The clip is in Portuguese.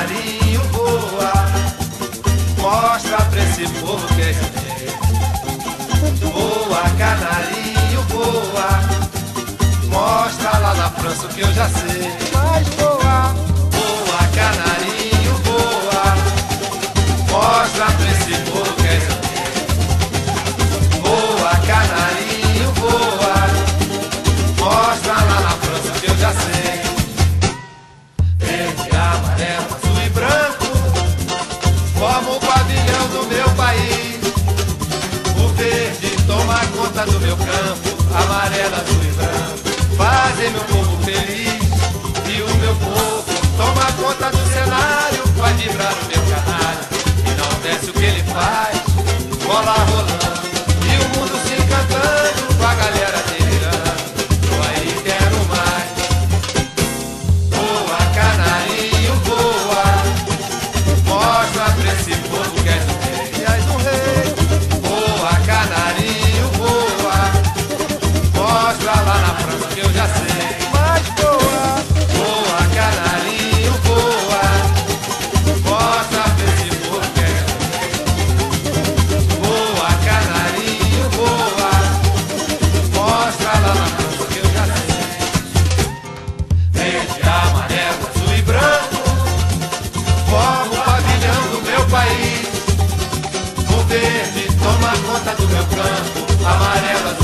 canarinho voa, mostra pra esse povo que é rei. Voa, canarinho voa, mostra lá na França o que eu já sei. Mas voa, Voa, canarinho voa, mostra pra esse povo que é rei. Voa, canarinho voa, mostra lá na França o que eu já sei. Verde, amarelo, azul e branco formam o pavilhão do meu país. O verde toma conta do meu campo, amarelo, azul e branco fazem meu povo feliz. E o meu povo toma conta do cenário, faz vibrar o meu canário. E não desce o que ele faz, bola rolando e o mundo se encantando, com a galera delirando. Tô aí, quero mais. Voa, canarinho, voa, mostra pra esse povo que é do rei. e és um rei. Voa, canarinho, voa, mostra lá na França que eu já sei. Mas voa, Voa, canarinho, voa, mostra pra esse povo que é do rei. Voa, canarinho, voa, mostra lá na França que eu já sei. Verde, amarelo, azul e branco forma o pavilhão do meu país. O verde toma conta do meu campo, amarelo, azul